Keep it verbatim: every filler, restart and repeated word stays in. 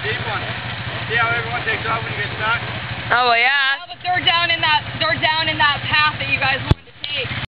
deep one. See how everyone takes off when you get stuck? Oh, well, yeah. Now, but they're down in that, they're down in that path that you guys want to take.